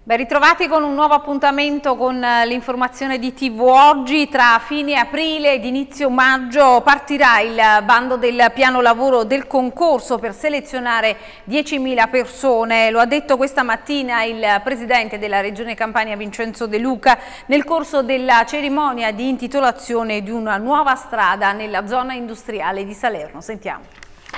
Ben ritrovati con un nuovo appuntamento con l'informazione di TV Oggi. Tra fine aprile ed inizio maggio partirà il bando del piano lavoro del concorso per selezionare 10.000 persone. Lo ha detto questa mattina il presidente della Regione Campania Vincenzo De Luca nel corso della cerimonia di intitolazione di una nuova strada nella zona industriale di Salerno. Sentiamo.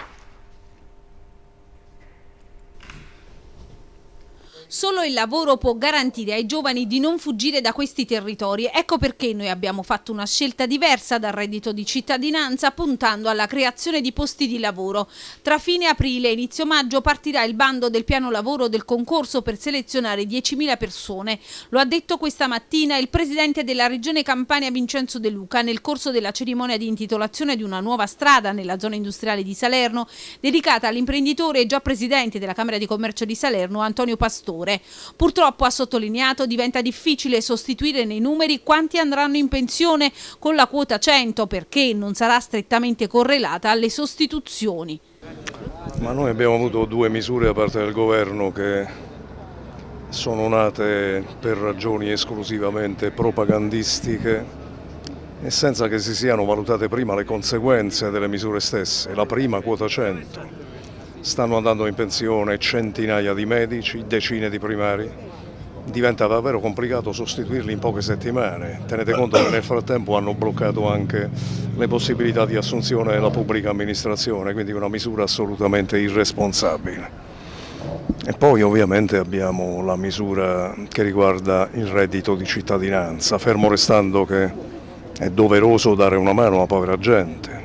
Solo il lavoro può garantire ai giovani di non fuggire da questi territori. Ecco perché noi abbiamo fatto una scelta diversa dal reddito di cittadinanza, puntando alla creazione di posti di lavoro. Tra fine aprile e inizio maggio partirà il bando del piano lavoro del concorso per selezionare 10.000 persone. Lo ha detto questa mattina il presidente della Regione Campania Vincenzo De Luca nel corso della cerimonia di intitolazione di una nuova strada nella zona industriale di Salerno, dedicata all'imprenditore e già presidente della Camera di Commercio di Salerno Antonio Pastore. Purtroppo, ha sottolineato, diventa difficile sostituire nei numeri quanti andranno in pensione con la quota 100 perché non sarà strettamente correlata alle sostituzioni. Ma noi abbiamo avuto due misure da parte del governo che sono nate per ragioni esclusivamente propagandistiche e senza che si siano valutate prima le conseguenze delle misure stesse. La prima, quota 100. Stanno andando in pensione centinaia di medici, decine di primari. Diventa davvero complicato sostituirli in poche settimane. Tenete conto che nel frattempo hanno bloccato anche le possibilità di assunzione della pubblica amministrazione, quindi una misura assolutamente irresponsabile. E poi ovviamente abbiamo la misura che riguarda il reddito di cittadinanza, fermo restando che è doveroso dare una mano alla povera gente,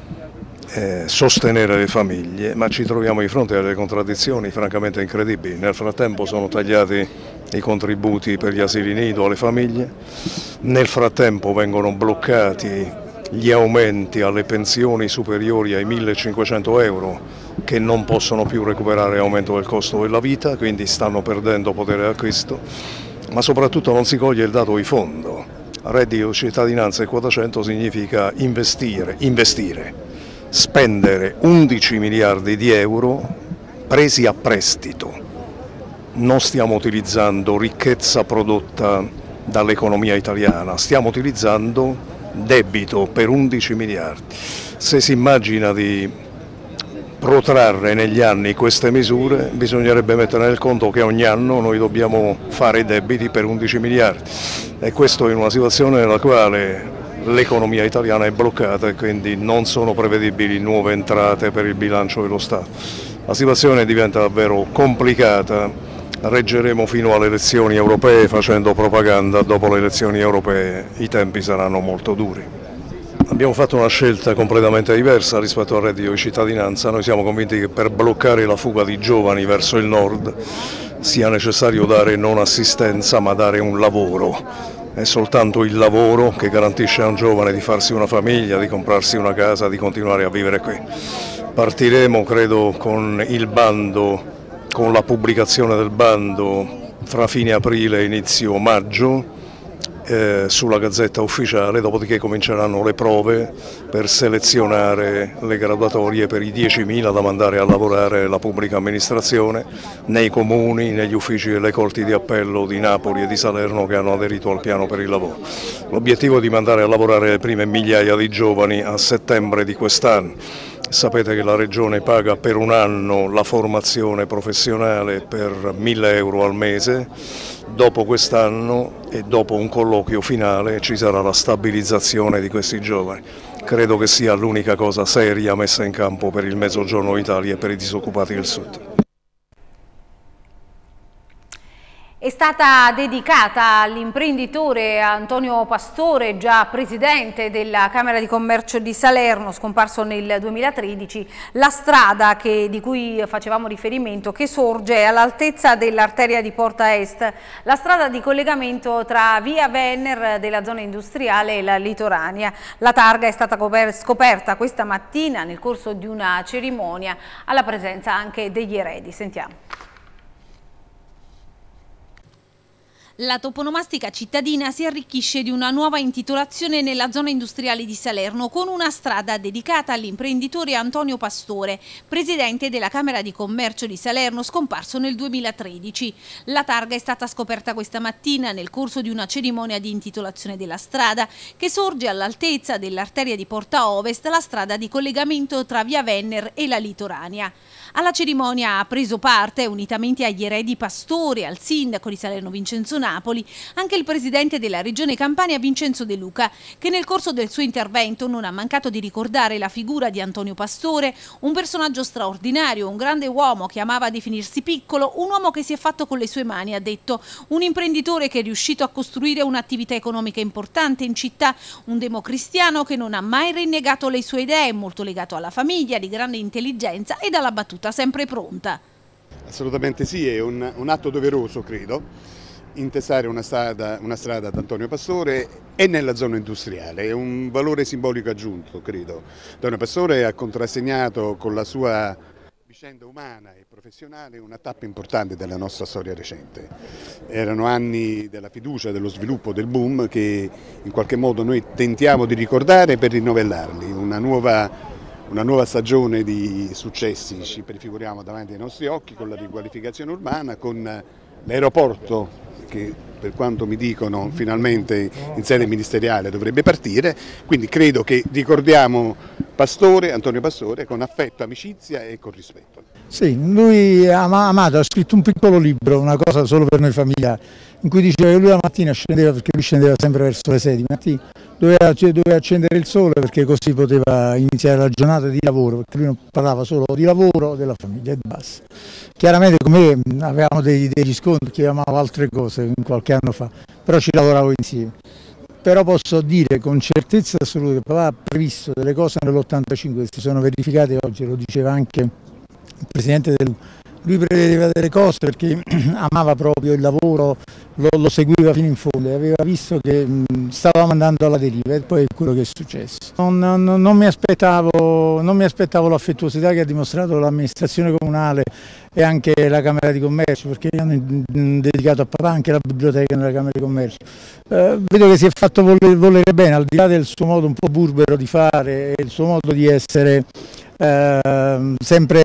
sostenere le famiglie, ma ci troviamo di fronte a delle contraddizioni francamente incredibili. Nel frattempo sono tagliati i contributi per gli asili nido alle famiglie, nel frattempo vengono bloccati gli aumenti alle pensioni superiori ai 1.500 euro che non possono più recuperare l'aumento del costo della vita, quindi stanno perdendo potere d'acquisto, ma soprattutto non si coglie il dato di fondo. Reddito, cittadinanza e quota 100 significa investire. Spendere 11 miliardi di euro presi a prestito. Non stiamo utilizzando ricchezza prodotta dall'economia italiana, stiamo utilizzando debito per 11 miliardi. Se si immagina di protrarre negli anni queste misure, bisognerebbe mettere nel conto che ogni anno noi dobbiamo fare i debiti per 11 miliardi e questo in una situazione nella quale l'economia italiana è bloccata e quindi non sono prevedibili nuove entrate per il bilancio dello Stato. La situazione diventa davvero complicata, reggeremo fino alle elezioni europee facendo propaganda, dopo le elezioni europee i tempi saranno molto duri. Abbiamo fatto una scelta completamente diversa rispetto al reddito di cittadinanza. Noi siamo convinti che per bloccare la fuga di giovani verso il nord sia necessario dare non assistenza ma dare un lavoro. È soltanto il lavoro che garantisce a un giovane di farsi una famiglia, di comprarsi una casa, di continuare a vivere qui. Partiremo credo con il bando, con la pubblicazione del bando fra fine aprile e inizio maggio sulla Gazzetta Ufficiale, dopodiché cominceranno le prove per selezionare le graduatorie per i 10.000 da mandare a lavorare la pubblica amministrazione nei comuni, negli uffici delle Corti di Appello di Napoli e di Salerno che hanno aderito al piano per il lavoro. L'obiettivo è di mandare a lavorare le prime migliaia di giovani a settembre di quest'anno. Sapete che la Regione paga per un anno la formazione professionale per 1.000 euro al mese. Dopo quest'anno e dopo un colloquio finale ci sarà la stabilizzazione di questi giovani. Credo che sia l'unica cosa seria messa in campo per il Mezzogiorno d'Italia e per i disoccupati del Sud. È stata dedicata all'imprenditore Antonio Pastore, già presidente della Camera di Commercio di Salerno, scomparso nel 2013, la strada di cui facevamo riferimento, che sorge all'altezza dell'arteria di Porta Est, la strada di collegamento tra via Venner della zona industriale e la litoranea. La targa è stata scoperta questa mattina nel corso di una cerimonia alla presenza anche degli eredi. Sentiamo. La toponomastica cittadina si arricchisce di una nuova intitolazione nella zona industriale di Salerno con una strada dedicata all'imprenditore Antonio Pastore, presidente della Camera di Commercio di Salerno, scomparso nel 2013. La targa è stata scoperta questa mattina nel corso di una cerimonia di intitolazione della strada che sorge all'altezza dell'arteria di Porta Ovest, la strada di collegamento tra Via Venner e la Litoranea. Alla cerimonia ha preso parte, unitamente agli eredi Pastore e al sindaco di Salerno Vincenzo Napoli, anche il presidente della regione Campania Vincenzo De Luca, che nel corso del suo intervento non ha mancato di ricordare la figura di Antonio Pastore, un personaggio straordinario, un grande uomo che amava definirsi piccolo, un uomo che si è fatto con le sue mani, ha detto, un imprenditore che è riuscito a costruire un'attività economica importante in città, un democristiano che non ha mai rinnegato le sue idee, molto legato alla famiglia, di grande intelligenza e alla battuta sempre pronta. Assolutamente sì, è un atto doveroso, credo, intestare una strada ad Antonio Pastore e nella zona industriale, è un valore simbolico aggiunto, credo. Antonio Pastore ha contrassegnato con la sua vicenda umana e professionale una tappa importante della nostra storia recente. Erano anni della fiducia, dello sviluppo, del boom che in qualche modo noi tentiamo di ricordare per rinnovellarli, una nuova stagione di successi ci prefiguriamo davanti ai nostri occhi con la riqualificazione urbana, con l'aeroporto che per quanto mi dicono finalmente in sede ministeriale dovrebbe partire, quindi credo che ricordiamo Antonio Pastore con affetto, amicizia e con rispetto. Sì, lui ha amato, ha scritto un piccolo libro, una cosa solo per noi familiari, in cui diceva che lui la mattina scendeva, perché lui scendeva sempre verso le 6 di mattina, doveva accendere il sole perché così poteva iniziare la giornata di lavoro, perché lui non parlava solo di lavoro, della famiglia e basta. Chiaramente come avevamo degli scontri, perché amavo altre cose qualche anno fa, però ci lavoravo insieme. Però posso dire con certezza assoluta che papà ha previsto delle cose nell'85 che si sono verificate oggi, lo diceva anche il presidente lui prevedeva delle cose perché amava proprio il lavoro, lo seguiva fino in fondo e aveva visto che stavamo andando alla deriva e poi è quello che è successo. Non mi aspettavo l'affettuosità che ha dimostrato l'amministrazione comunale e anche la Camera di Commercio, perché hanno dedicato a papà anche la biblioteca nella Camera di Commercio. Vedo che si è fatto volere bene, al di là del suo modo un po' burbero di fare e il suo modo di essere sempre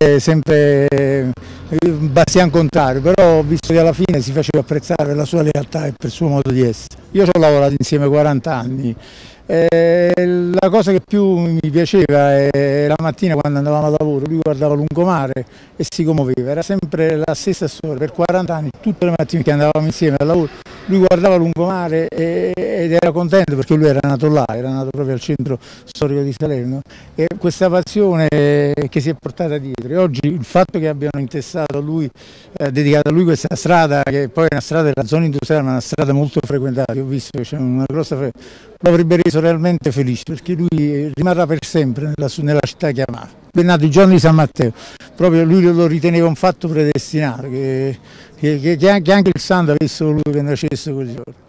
bastian contrario, però ho visto che alla fine si faceva apprezzare la sua lealtà e per il suo modo di essere. Io ci ho lavorato insieme 40 anni. La cosa che più mi piaceva è la mattina quando andavamo a lavoro, lui guardava lungomare e si commuoveva, era sempre la stessa storia, per 40 anni, tutte le mattine che andavamo insieme al lavoro, lui guardava lungomare ed era contento perché lui era nato là, era nato proprio al centro storico di Salerno e questa passione che si è portata dietro. E oggi il fatto che abbiano intestato a lui, dedicato a lui questa strada, che poi è una strada della zona industriale ma è una strada molto frequentata, io ho visto che c'è una grossa lo avrebbe reso realmente felice perché lui rimarrà per sempre nella città che amava. È nato il giorno di San Matteo, proprio lui lo riteneva un fatto predestinato, che anche il santo avesse voluto che nascesse quel giorno.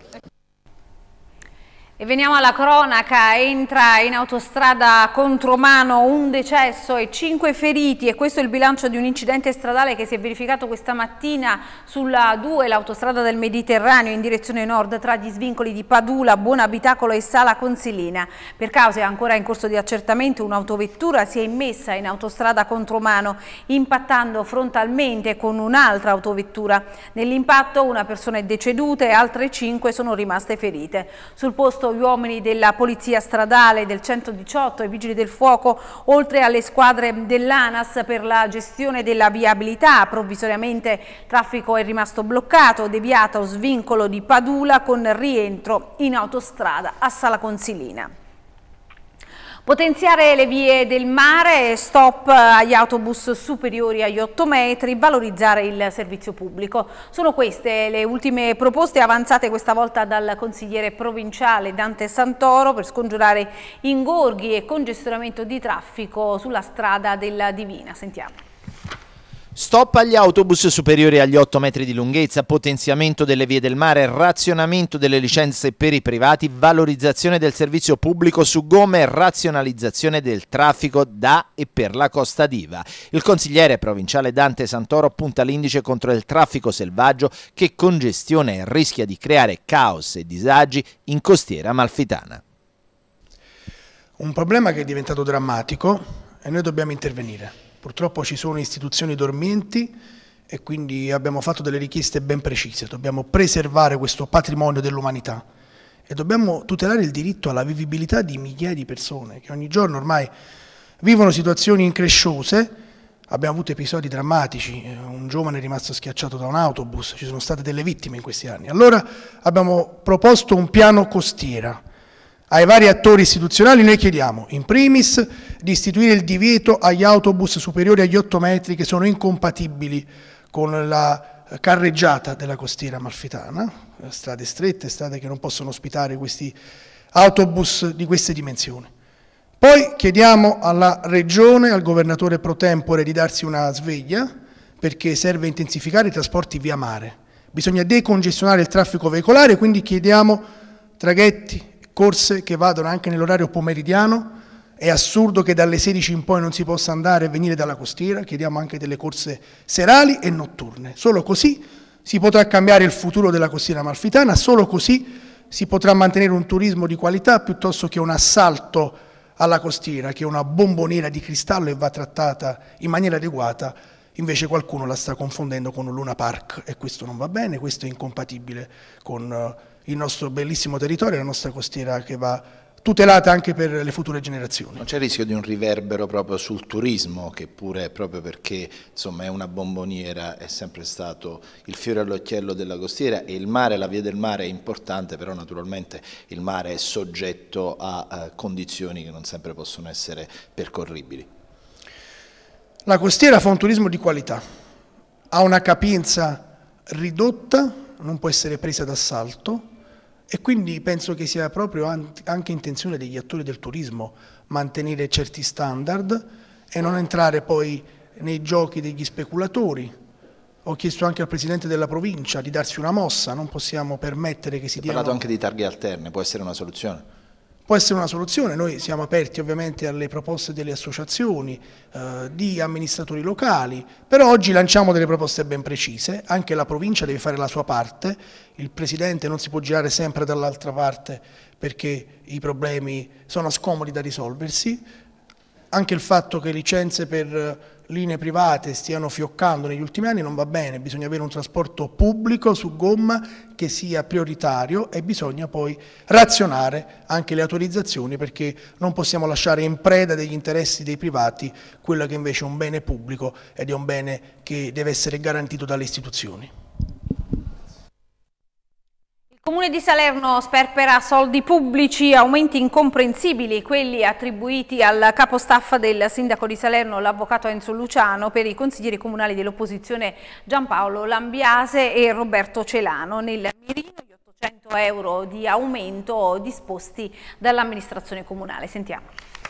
E veniamo alla cronaca, entra in autostrada Contromano un decesso e 5 feriti e questo è il bilancio di un incidente stradale che si è verificato questa mattina sulla 2, l'autostrada del Mediterraneo in direzione nord tra gli svincoli di Padula, Buonabitacolo e Sala Consilina. Per cause ancora in corso di accertamento un'autovettura si è immessa in autostrada Contromano impattando frontalmente con un'altra autovettura. Nell'impatto una persona è deceduta e altre 5 sono rimaste ferite. Sul posto gli uomini della Polizia Stradale, del 118 e Vigili del Fuoco, oltre alle squadre dell'ANAS per la gestione della viabilità. Provvisoriamente il traffico è rimasto bloccato, deviato svincolo di Padula con rientro in autostrada a Sala Consilina. Potenziare le vie del mare, stop agli autobus superiori agli 8 metri, valorizzare il servizio pubblico. Sono queste le ultime proposte avanzate questa volta dal consigliere provinciale Dante Santoro per scongiurare ingorghi e congestionamento di traffico sulla strada della Divina. Sentiamo. Stop agli autobus superiori agli 8 metri di lunghezza, potenziamento delle vie del mare, razionamento delle licenze per i privati, valorizzazione del servizio pubblico su gomma e razionalizzazione del traffico da e per la Costa d'Iva. Il consigliere provinciale Dante Santoro punta l'indice contro il traffico selvaggio che congestiona e rischia di creare caos e disagi in costiera amalfitana. Un problema che è diventato drammatico e noi dobbiamo intervenire. Purtroppo ci sono istituzioni dormienti e quindi abbiamo fatto delle richieste ben precise. Dobbiamo preservare questo patrimonio dell'umanità e dobbiamo tutelare il diritto alla vivibilità di migliaia di persone che ogni giorno ormai vivono situazioni incresciose. Abbiamo avuto episodi drammatici, un giovane è rimasto schiacciato da un autobus, ci sono state delle vittime in questi anni. Allora abbiamo proposto un piano costiera. Ai vari attori istituzionali noi chiediamo, in primis, di istituire il divieto agli autobus superiori agli 8 metri che sono incompatibili con la carreggiata della costiera amalfitana, strade strette, strade che non possono ospitare questi autobus di queste dimensioni. Poi chiediamo alla Regione, al Governatore pro tempore di darsi una sveglia perché serve intensificare i trasporti via mare. Bisogna decongestionare il traffico veicolare, quindi chiediamo traghetti, corse che vadano anche nell'orario pomeridiano. È assurdo che dalle 16 in poi non si possa andare e venire dalla costiera, chiediamo anche delle corse serali e notturne. Solo così si potrà cambiare il futuro della costiera amalfitana, solo così si potrà mantenere un turismo di qualità piuttosto che un assalto alla costiera, che è una bomboniera di cristallo e va trattata in maniera adeguata. Invece qualcuno la sta confondendo con un Luna Park e questo non va bene, questo è incompatibile con il nostro bellissimo territorio, la nostra costiera che va tutelata anche per le future generazioni. Non c'è il rischio di un riverbero proprio sul turismo, che pure proprio perché insomma è una bomboniera, è sempre stato il fiore all'occhiello della costiera e il mare, la via del mare è importante, però naturalmente il mare è soggetto a condizioni che non sempre possono essere percorribili. La costiera fa un turismo di qualità, ha una capienza ridotta, non può essere presa d'assalto e quindi penso che sia proprio anche intenzione degli attori del turismo mantenere certi standard e non entrare poi nei giochi degli speculatori. Ho chiesto anche al Presidente della provincia di darsi una mossa, non possiamo permettere che si diano... Ha parlato anche di targhe alterne, può essere una soluzione? Può essere una soluzione, noi siamo aperti ovviamente alle proposte delle associazioni, di amministratori locali, però oggi lanciamo delle proposte ben precise, anche la provincia deve fare la sua parte, il Presidente non si può girare sempre dall'altra parte perché i problemi sono scomodi da risolversi, anche il fatto che licenze per linee private stiano fioccando negli ultimi anni non va bene, bisogna avere un trasporto pubblico su gomma che sia prioritario e bisogna poi razionare anche le autorizzazioni perché non possiamo lasciare in preda degli interessi dei privati quello che invece è un bene pubblico ed è un bene che deve essere garantito dalle istituzioni. Il Comune di Salerno sperpera soldi pubblici, aumenti incomprensibili, quelli attribuiti al capostaff del sindaco di Salerno, l'avvocato Enzo Luciano, per i consiglieri comunali dell'opposizione Giampaolo Lambiase e Roberto Celano. Nel mirino gli 800 euro di aumento disposti dall'amministrazione comunale. Sentiamo.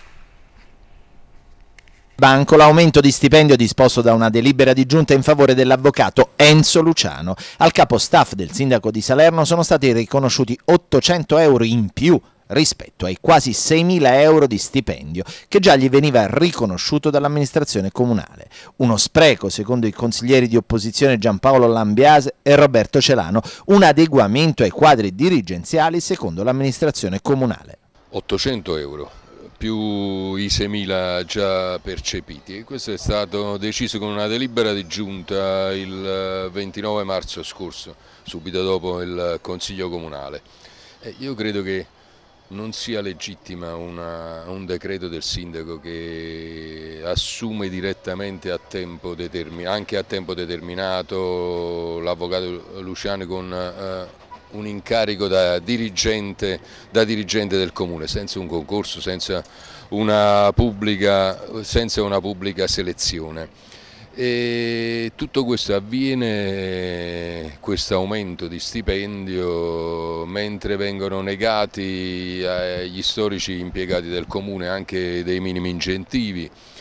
Banco l'aumento di stipendio disposto da una delibera di giunta in favore dell'avvocato Enzo Luciano. Al capostaff del sindaco di Salerno sono stati riconosciuti 800 euro in più rispetto ai quasi 6.000 euro di stipendio che già gli veniva riconosciuto dall'amministrazione comunale. Uno spreco secondo i consiglieri di opposizione Giampaolo Lambiase e Roberto Celano, un adeguamento ai quadri dirigenziali secondo l'amministrazione comunale. 800 euro. Più i 6.000 già percepiti e questo è stato deciso con una delibera di giunta il 29 marzo scorso, subito dopo il Consiglio Comunale. Io credo che non sia legittima un decreto del sindaco che assume direttamente a tempo anche a tempo determinato l'avvocato Luciano con un incarico da dirigente del comune, senza un concorso, senza una pubblica selezione. E tutto questo avviene, questo aumento di stipendio, mentre vengono negati agli storici impiegati del comune anche dei minimi incentivi,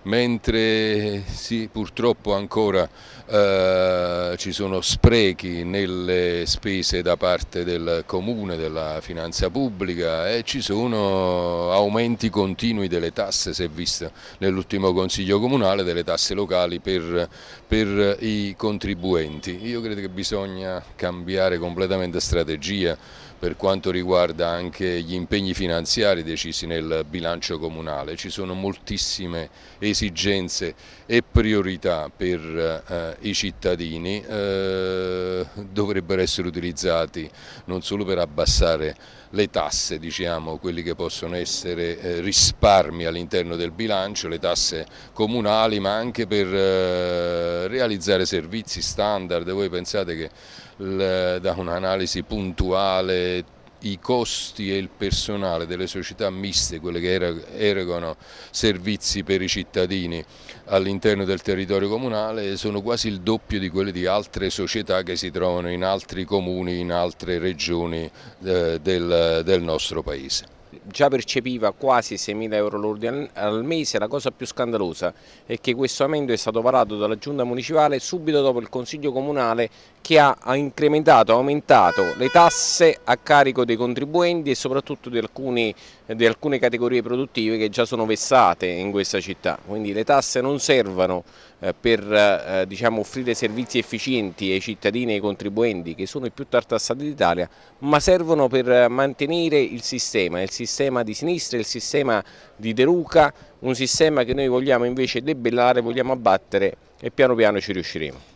mentre sì, purtroppo ancora ci sono sprechi nelle spese da parte del comune, della finanza pubblica, e ci sono aumenti continui delle tasse, si è visto nell'ultimo Consiglio Comunale, delle tasse locali per i contribuenti. Io credo che bisogna cambiare completamente strategia per quanto riguarda anche gli impegni finanziari decisi nel bilancio comunale. Ci sono moltissime esigenze e priorità per i cittadini, dovrebbero essere utilizzati non solo per abbassare le tasse, diciamo, quelli che possono essere risparmi all'interno del bilancio, le tasse comunali, ma anche per realizzare servizi standard. Voi pensate che da un'analisi puntuale i costi e il personale delle società miste, quelle che erogano servizi per i cittadini all'interno del territorio comunale, sono quasi il doppio di quelli di altre società che si trovano in altri comuni, in altre regioni del nostro paese. Già percepiva quasi 6.000 euro lordi al mese. La cosa più scandalosa è che questo aumento è stato varato dalla giunta municipale subito dopo il Consiglio Comunale, che ha aumentato le tasse a carico dei contribuenti e soprattutto di alcune categorie produttive che già sono vessate in questa città. Quindi le tasse non servono per diciamo, offrire servizi efficienti ai cittadini e ai contribuenti, che sono i più tartassati d'Italia, ma servono per mantenere il sistema di sinistra, il sistema di De Luca, un sistema che noi vogliamo invece debellare, vogliamo abbattere, e piano piano ci riusciremo.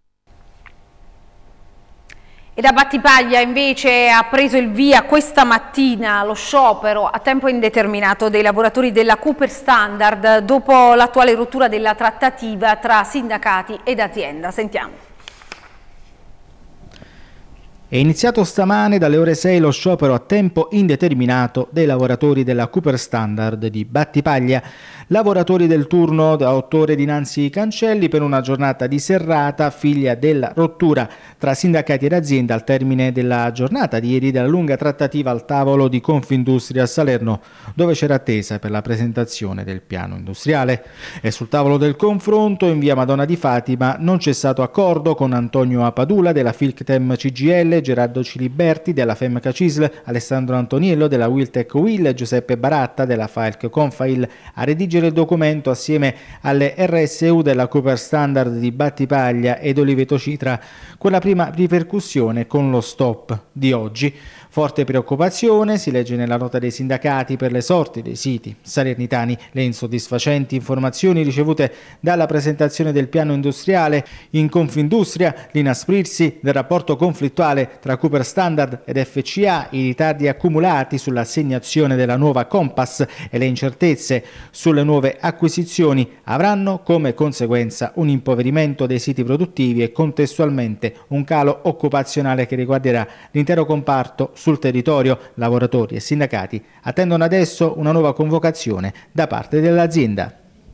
E da Battipaglia invece ha preso il via questa mattina lo sciopero a tempo indeterminato dei lavoratori della Cooper Standard dopo l'attuale rottura della trattativa tra sindacati ed azienda. Sentiamo. È iniziato stamane dalle ore 6 lo sciopero a tempo indeterminato dei lavoratori della Cooper Standard di Battipaglia, lavoratori del turno da 8 ore dinanzi ai cancelli per una giornata di serrata figlia della rottura tra sindacati ed azienda al termine della giornata di ieri della lunga trattativa al tavolo di Confindustria a Salerno, dove c'era attesa per la presentazione del piano industriale. E sul tavolo del confronto in via Madonna di Fatima non c'è stato accordo con Antonio Apadula della Filctem CGL, Gerardo Ciliberti della Femca Cisl, Alessandro Antoniello della Wiltec Will e Giuseppe Baratta della Falc Confail a redigere il documento assieme alle RSU della Cooper Standard di Battipaglia ed Oliveto Citra, con la prima ripercussione con lo stop di oggi. Forte preoccupazione, si legge nella nota dei sindacati, per le sorti dei siti salernitani. Le insoddisfacenti informazioni ricevute dalla presentazione del piano industriale in Confindustria, l'inasprirsi del rapporto conflittuale tra Cooper Standard ed FCA, i ritardi accumulati sull'assegnazione della nuova Compass e le incertezze sulle nuove acquisizioni avranno come conseguenza un impoverimento dei siti produttivi e contestualmente un calo occupazionale che riguarderà l'intero comparto sul territorio. Lavoratori e sindacati attendono adesso una nuova convocazione da parte dell'azienda.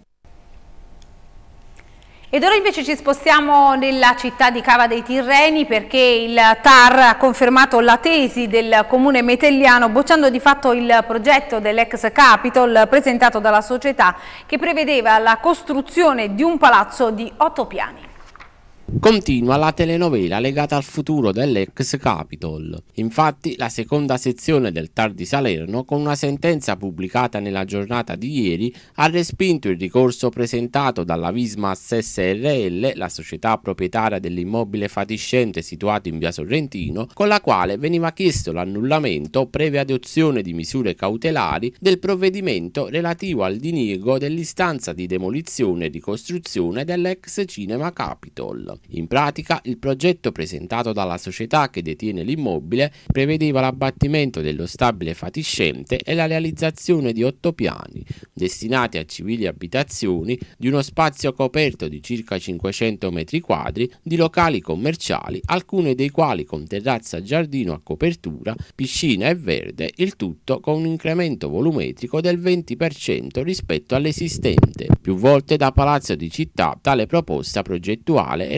Ed ora invece ci spostiamo nella città di Cava dei Tirreni, perché il TAR ha confermato la tesi del comune metelliano, bocciando di fatto il progetto dell'ex Capitol presentato dalla società, che prevedeva la costruzione di un palazzo di 8 piani. Continua la telenovela legata al futuro dell'ex Capitol. Infatti la seconda sezione del TAR di Salerno, con una sentenza pubblicata nella giornata di ieri, ha respinto il ricorso presentato dalla Vismas SRL, la società proprietaria dell'immobile fatiscente situato in via Sorrentino, con la quale veniva chiesto l'annullamento, previa adozione di misure cautelari, del provvedimento relativo al diniego dell'istanza di demolizione e ricostruzione dell'ex Cinema Capitol. In pratica, il progetto presentato dalla società che detiene l'immobile prevedeva l'abbattimento dello stabile fatiscente e la realizzazione di 8 piani, destinati a civili abitazioni, di uno spazio coperto di circa 500 metri quadri, di locali commerciali, alcuni dei quali con terrazza giardino a copertura, piscina e verde, il tutto con un incremento volumetrico del 20% rispetto all'esistente. Più volte da Palazzo di Città tale proposta progettuale era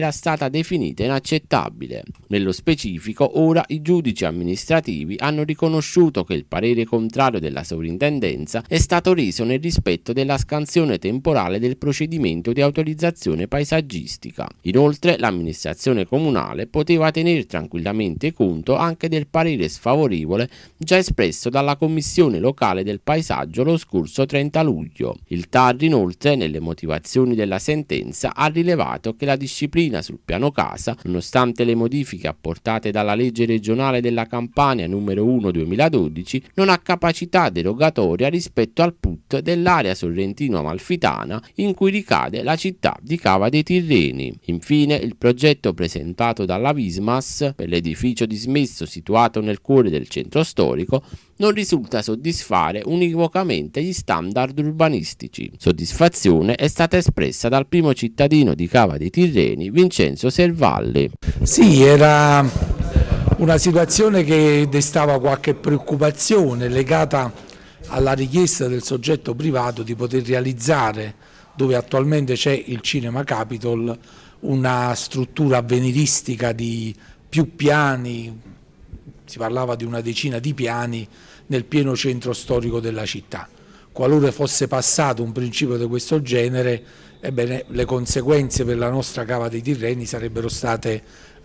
sia stata definita inaccettabile. Nello specifico, ora i giudici amministrativi hanno riconosciuto che il parere contrario della sovrintendenza è stato reso nel rispetto della scansione temporale del procedimento di autorizzazione paesaggistica. Inoltre, l'amministrazione comunale poteva tenere tranquillamente conto anche del parere sfavorevole già espresso dalla Commissione locale del paesaggio lo scorso 30 luglio. Il TAR inoltre, nelle motivazioni della sentenza, ha rilevato che la disciplina sul piano casa, nonostante le modifiche apportate dalla legge regionale della Campania numero 1/2012, non ha capacità derogatoria rispetto al PUT dell'area sorrentino-amalfitana in cui ricade la città di Cava dei Tirreni. Infine, il progetto presentato dalla Vismas per l'edificio dismesso situato nel cuore del centro storico non risulta soddisfare univocamente gli standard urbanistici. Soddisfazione è stata espressa dal primo cittadino di Cava dei Tirreni, Vincenzo Servalli. Sì, era una situazione che destava qualche preoccupazione legata alla richiesta del soggetto privato di poter realizzare, dove attualmente c'è il Cinema Capitol, una struttura avveniristica di più piani, si parlava di una decina di piani nel pieno centro storico della città. Qualora fosse passato un principio di questo genere, ebbene, le conseguenze per la nostra Cava dei Tirreni sarebbero state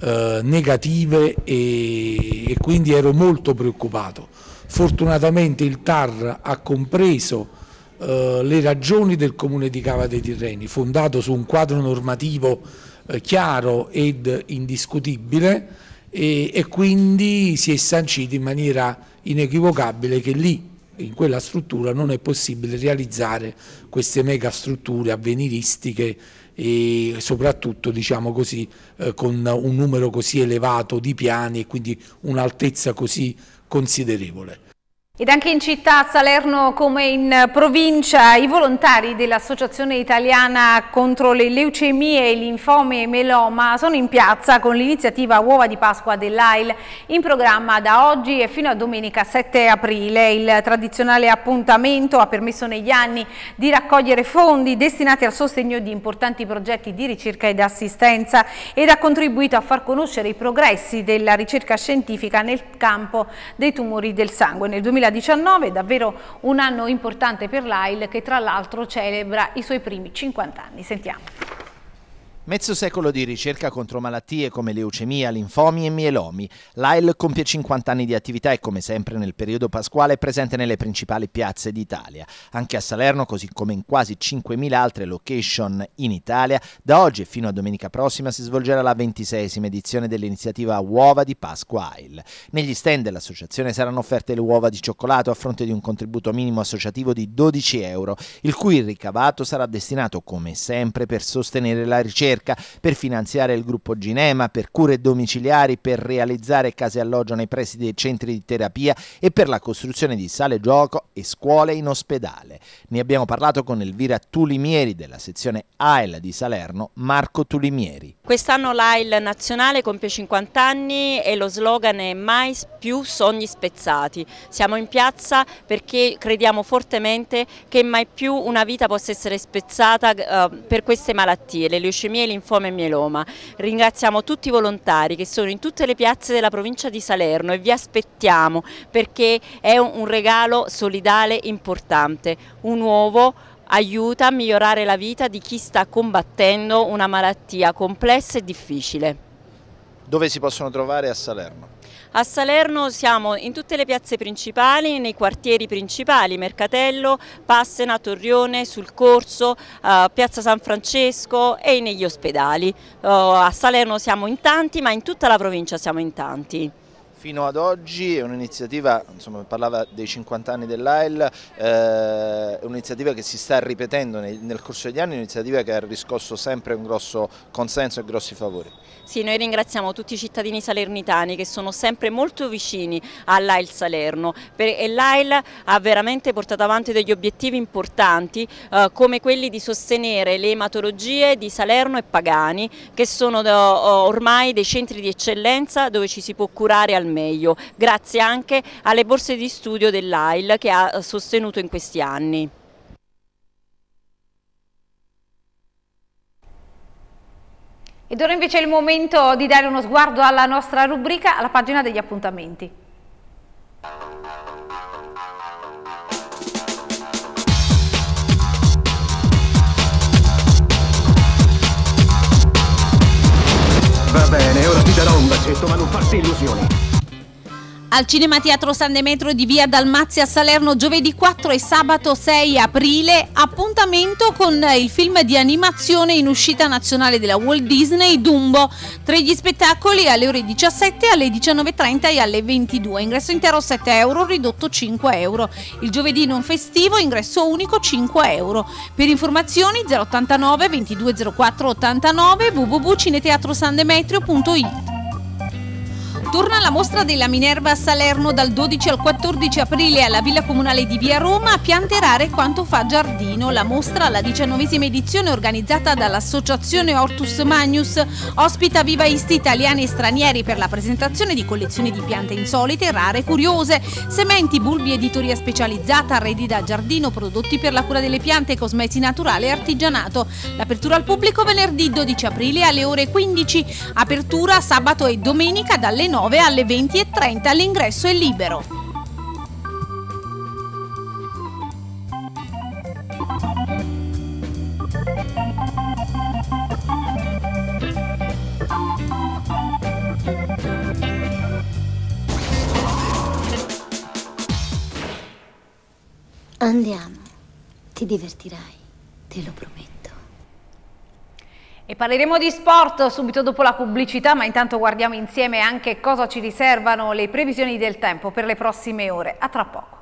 negative e quindi ero molto preoccupato. Fortunatamente il TAR ha compreso le ragioni del Comune di Cava dei Tirreni, fondato su un quadro normativo chiaro ed indiscutibile, e quindi si è sancito in maniera inequivocabile che lì, in quella struttura, non è possibile realizzare queste mega strutture avveniristiche e soprattutto, diciamo così, con un numero così elevato di piani e quindi un'altezza così considerevole. Ed anche in città, a Salerno come in provincia, i volontari dell'Associazione Italiana contro le leucemie, linfomi e mieloma sono in piazza con l'iniziativa Uova di Pasqua dell'AIL, in programma da oggi e fino a domenica 7 aprile. Il tradizionale appuntamento ha permesso negli anni di raccogliere fondi destinati al sostegno di importanti progetti di ricerca ed assistenza ed ha contribuito a far conoscere i progressi della ricerca scientifica nel campo dei tumori del sangue. Nel 2019 davvero un anno importante per l'AIL, che tra l'altro celebra i suoi primi 50 anni. Sentiamo. Mezzo secolo di ricerca contro malattie come leucemia, linfomi e mielomi. L'AIL compie 50 anni di attività e, come sempre nel periodo pasquale, è presente nelle principali piazze d'Italia. Anche a Salerno, così come in quasi 5.000 altre location in Italia, da oggi e fino a domenica prossima si svolgerà la 26esima edizione dell'iniziativa Uova di Pasqua AIL. Negli stand dell'associazione saranno offerte le uova di cioccolato a fronte di un contributo minimo associativo di 12 euro, il cui ricavato sarà destinato, come sempre, per sostenere la ricerca, per finanziare il gruppo Ginema, per cure domiciliari, per realizzare case alloggio nei pressi dei centri di terapia e per la costruzione di sale gioco e scuole in ospedale. Ne abbiamo parlato con Elvira Tulimieri della sezione AIL di Salerno, Marco Tulimieri. Quest'anno l'AIL nazionale compie 50 anni e lo slogan è mai più sogni spezzati. Siamo in piazza perché crediamo fortemente che mai più una vita possa essere spezzata per queste malattie, le leucemie, linfoma e mieloma. Ringraziamo tutti i volontari che sono in tutte le piazze della provincia di Salerno e vi aspettiamo perché è un regalo solidale importante. Un uovo aiuta a migliorare la vita di chi sta combattendo una malattia complessa e difficile. Dove si possono trovare a Salerno? A Salerno siamo in tutte le piazze principali, nei quartieri principali, Mercatello, Passena, Torrione, Sul Corso, Piazza San Francesco e negli ospedali. A Salerno siamo in tanti, ma in tutta la provincia siamo in tanti. Fino ad oggi è un'iniziativa, insomma, parlava dei 50 anni dell'AIL, è un'iniziativa che si sta ripetendo nel corso degli anni, un'iniziativa che ha riscosso sempre un grosso consenso e grossi favori. Sì, noi ringraziamo tutti i cittadini salernitani che sono sempre molto vicini all'AIL Salerno e l'AIL ha veramente portato avanti degli obiettivi importanti come quelli di sostenere le ematologie di Salerno e Pagani, che sono ormai dei centri di eccellenza dove ci si può curare al meglio, grazie anche alle borse di studio dell'AIL che ha sostenuto in questi anni. Ed ora invece è il momento di dare uno sguardo alla nostra rubrica, alla pagina degli appuntamenti. Va bene, ora ti darò un bacetto, ma non farti illusioni. Al Cinema Teatro San Demetrio di Via Dalmazia a Salerno giovedì 4 e sabato 6 aprile, appuntamento con il film di animazione in uscita nazionale della Walt Disney, Dumbo. Tra gli spettacoli alle ore 17, alle 19.30 e alle 22. Ingresso intero 7 euro, ridotto 5 euro. Il giovedì non festivo, ingresso unico 5 euro. Per informazioni 089 2204 89 www.cineteatrosandemetrio.it. Torna la mostra della Minerva a Salerno dal 12 al 14 aprile alla Villa Comunale di Via Roma. Piante rare quanto fa giardino. La mostra, la 19ª edizione, organizzata dall'Associazione Hortus Magnus, ospita vivaisti italiani e stranieri per la presentazione di collezioni di piante insolite, rare e curiose, sementi, bulbi, editoria specializzata, arredi da giardino, prodotti per la cura delle piante, cosmesi naturale e artigianato. L'apertura al pubblico venerdì 12 aprile alle ore 15. Apertura sabato e domenica dalle 9 alle 20.30, l'ingresso è libero. Andiamo, ti divertirai, te lo prometto. E parleremo di sport subito dopo la pubblicità, ma intanto guardiamo insieme anche cosa ci riservano le previsioni del tempo per le prossime ore. A tra poco.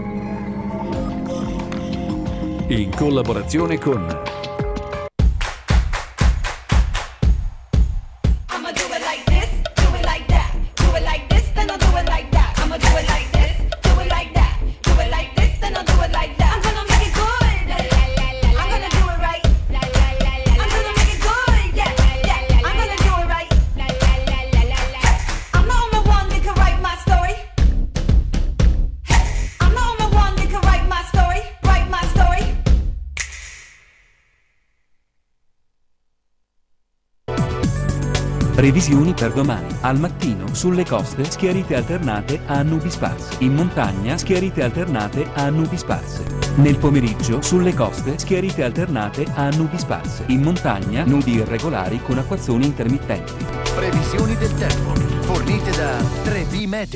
In collaborazione con Previsioni per domani. Al mattino sulle coste schiarite alternate a nubi sparse. In montagna schiarite alternate a nubi sparse. Nel pomeriggio sulle coste schiarite alternate a nubi sparse. In montagna nudi irregolari con acquazzoni intermittenti. Previsioni del tempo fornite da 3B Meteo.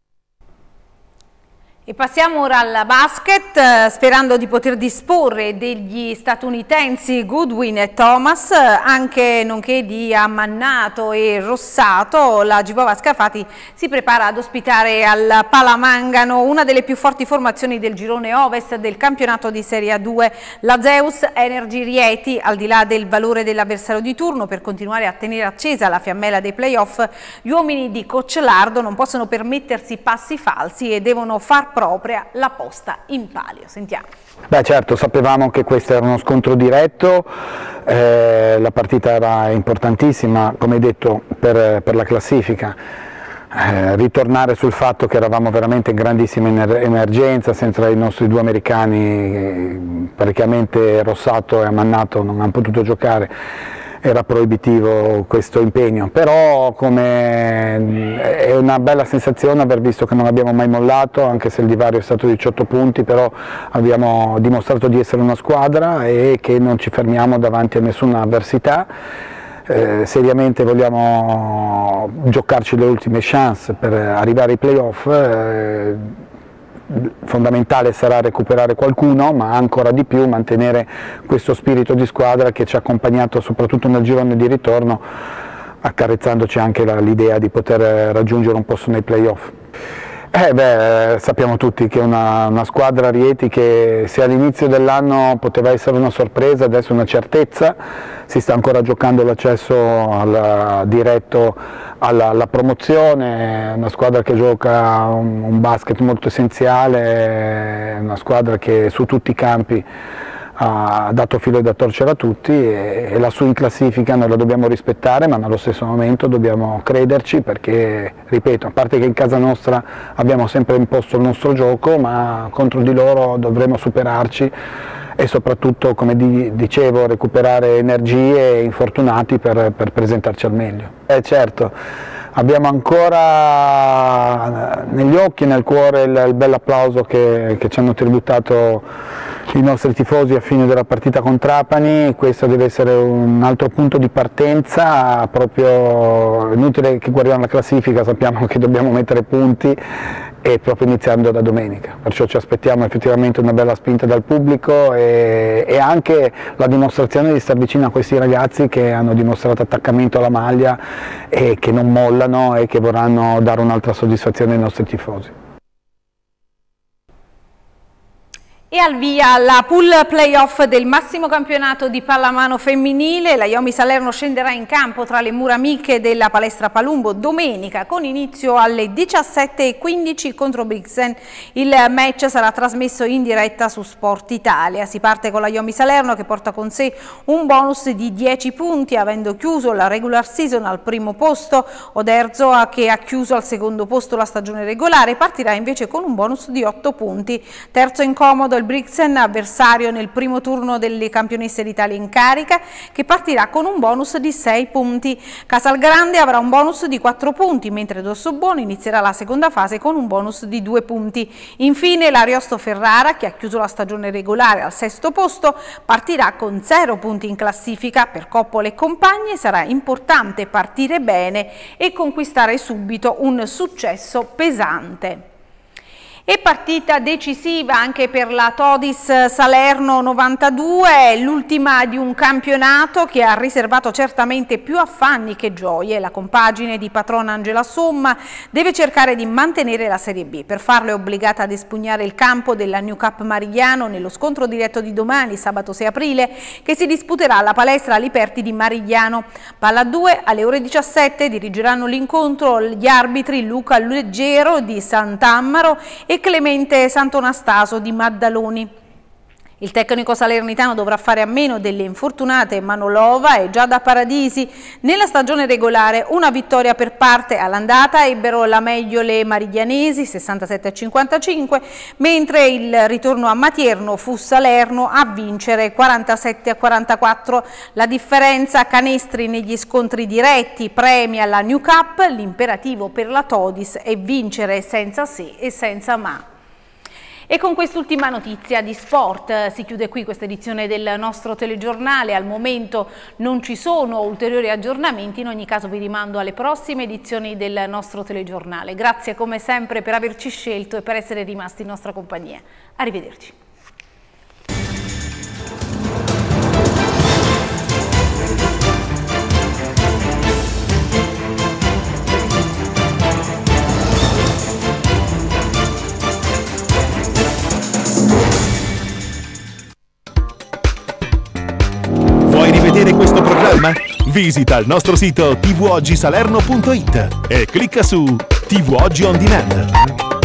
E passiamo ora al basket, sperando di poter disporre degli statunitensi Goodwin e Thomas, anche nonché di Ammannato e Rossato. La Gibova Scafati si prepara ad ospitare al Palamangano una delle più forti formazioni del girone ovest del campionato di Serie A2, la Zeus Energy Rieti. Al di là del valore dell'avversario di turno, per continuare a tenere accesa la fiammella dei playoff, gli uomini di Coach Lardo non possono permettersi passi falsi e devono far propria la posta in palio. Sentiamo. Beh, certo, sapevamo che questo era uno scontro diretto, la partita era importantissima, come detto, per la classifica. Ritornare sul fatto che eravamo veramente in grandissima emergenza, senza i nostri due americani, praticamente Rossato e Ammannato non hanno potuto giocare. Era proibitivo questo impegno, però è una bella sensazione aver visto che non abbiamo mai mollato, anche se il divario è stato di 18 punti, però abbiamo dimostrato di essere una squadra e che non ci fermiamo davanti a nessuna avversità. Seriamente vogliamo giocarci le ultime chance per arrivare ai playoff. Fondamentale sarà recuperare qualcuno, ma ancora di più mantenere questo spirito di squadra che ci ha accompagnato soprattutto nel girone di ritorno, accarezzandoci anche l'idea di poter raggiungere un posto nei playoff. Sappiamo tutti che una squadra Rieti che se all'inizio dell'anno poteva essere una sorpresa, adesso è una certezza, si sta ancora giocando l'accesso diretto alla promozione, una squadra che gioca un basket molto essenziale, una squadra che su tutti i campi ha dato filo da torcere a tutti e la sua in classifica noi la dobbiamo rispettare, ma nello stesso momento dobbiamo crederci perché, ripeto, a parte che in casa nostra abbiamo sempre imposto il nostro gioco, ma contro di loro dovremo superarci e soprattutto, come dicevo, recuperare energie e infortunati per presentarci al meglio. Certo, abbiamo ancora negli occhi e nel cuore il bel applauso che ci hanno tributato i nostri tifosi a fine della partita con Trapani. Questo deve essere un altro punto di partenza, proprio inutile che guardiamo la classifica, sappiamo che dobbiamo mettere punti e proprio iniziando da domenica, perciò ci aspettiamo effettivamente una bella spinta dal pubblico e anche la dimostrazione di star vicino a questi ragazzi che hanno dimostrato attaccamento alla maglia e che non mollano e che vorranno dare un'altra soddisfazione ai nostri tifosi. E al via la pool playoff del massimo campionato di pallamano femminile. La Iomi Salerno scenderà in campo tra le mura amiche della Palestra Palumbo domenica con inizio alle 17:15 contro Brixen. Il match sarà trasmesso in diretta su Sport Italia. Si parte con la Iomi Salerno che porta con sé un bonus di 10 punti avendo chiuso la regular season al primo posto. Oderzo, che ha chiuso al secondo posto la stagione regolare, partirà invece con un bonus di 8 punti. Terzo incomodo il Brixen, avversario nel primo turno delle campionesse d'Italia in carica, che partirà con un bonus di 6 punti. Casalgrande avrà un bonus di 4 punti, mentre Dossobuono inizierà la seconda fase con un bonus di 2 punti. Infine l'Ariosto Ferrara, che ha chiuso la stagione regolare al sesto posto, partirà con 0 punti in classifica. Per Coppole e compagni sarà importante partire bene e conquistare subito un successo pesante. E partita decisiva anche per la Todis Salerno 92, l'ultima di un campionato che ha riservato certamente più affanni che gioie. La compagine di patrona Angela Somma deve cercare di mantenere la Serie B. Per farlo è obbligata ad espugnare il campo della New Cup Marigliano nello scontro diretto di domani, sabato 6 aprile, che si disputerà alla palestra Aliperti di Marigliano. Palla 2 alle ore 17 dirigeranno l'incontro gli arbitri Luca Leggero di Sant'Ammaro e Clemente Santonastaso di Maddaloni. Il tecnico salernitano dovrà fare a meno delle infortunate Manolova e Giada Paradisi. Nella stagione regolare una vittoria per parte all'andata ebbero la meglio le mariglianesi 67-55, mentre il ritorno a Matierno fu Salerno a vincere 47-44. La differenza canestri negli scontri diretti premia la New Cup. L'imperativo per la Todis è vincere senza se e senza ma. E con quest'ultima notizia di sport si chiude qui questa edizione del nostro telegiornale. Al momento non ci sono ulteriori aggiornamenti, in ogni caso vi rimando alle prossime edizioni del nostro telegiornale. Grazie come sempre per averci scelto e per essere rimasti in nostra compagnia. Arrivederci. Vuoi rivedere questo programma? Visita il nostro sito tvoggisalerno.it e clicca su TV Oggi On Demand.